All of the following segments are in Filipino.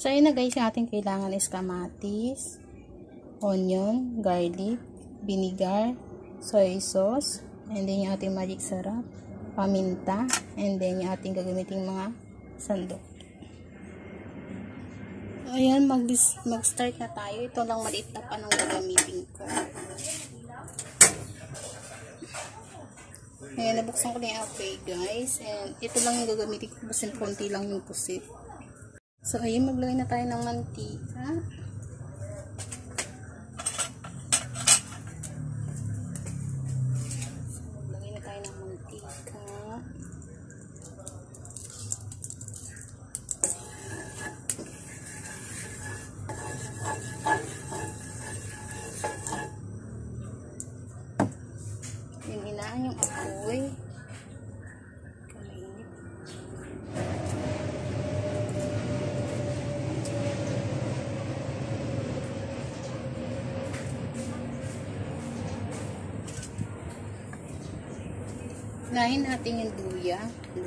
So, ayun na guys, yung ating kailangan is kamatis, onion, garlic, vinegar, soy sauce, and then yung ating magic sarap, paminta, and then yung ating gagamiting mga sandok. Ayan, mag-start na tayo. Ito lang maliit na pa ng gagamitin ko. Ayan, nabuksan ko na yung apoy guys. And ito lang yung gagamitin ko kasi konti lang yung pusit. So, ayun, maglagay na tayo ng mantika. Maglagay na tayo ng mantika. Hinaan yung apoy. Kainit. Hinahin natin yung luya.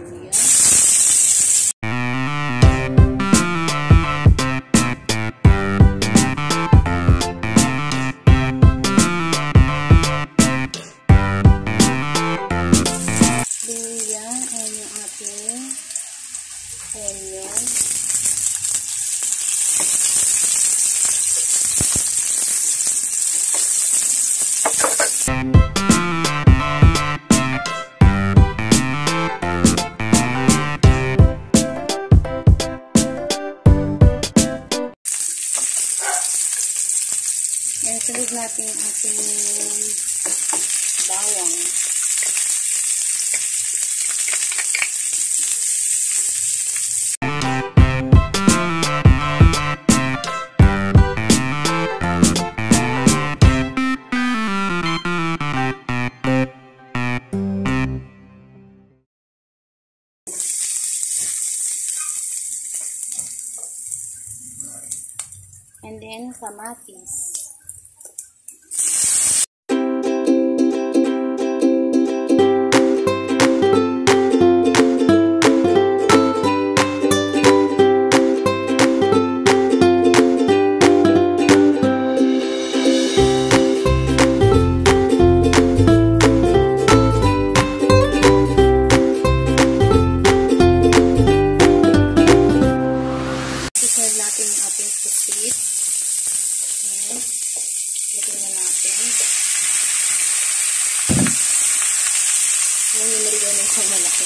Onion. Yan, sunod natin yung ating bawang. And then, kamatis. Iserve natin yung ating pusit. Ayan. Lagyan na natin. Ayan yung nilagay na isang malaki.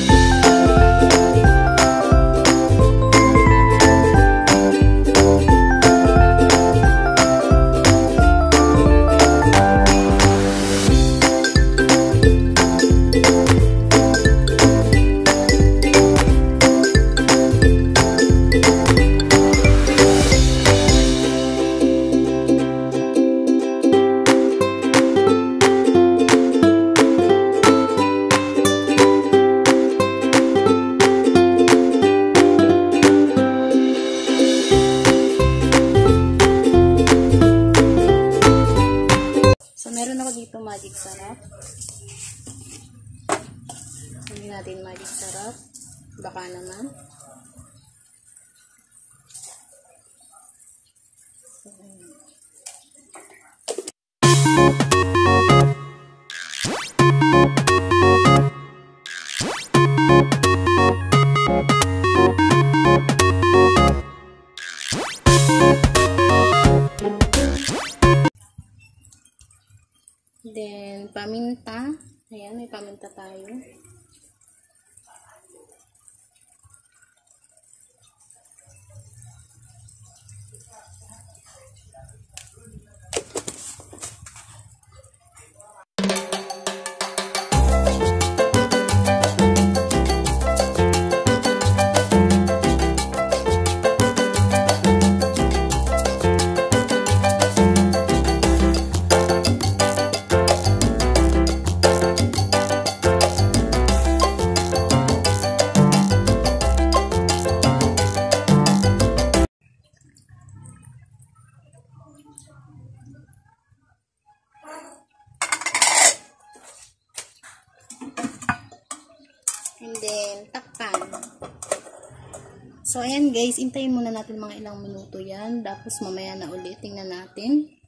Meron ako dito magic sarap. Hindi natin magic sarap. Baka naman. Then, paminta. Ayan, may paminta tayo. So, ayan guys, intayin muna natin mga ilang minuto yan. Tapos mamaya na ulit, tingnan natin.